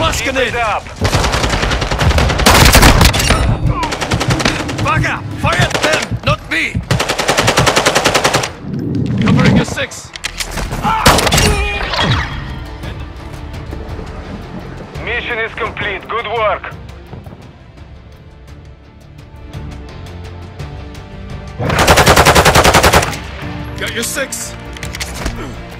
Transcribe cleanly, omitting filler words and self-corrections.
Musking Keep in! it up. Bugger! Fire them, not me! Covering your 6. Mission is complete. Good work. Got your 6.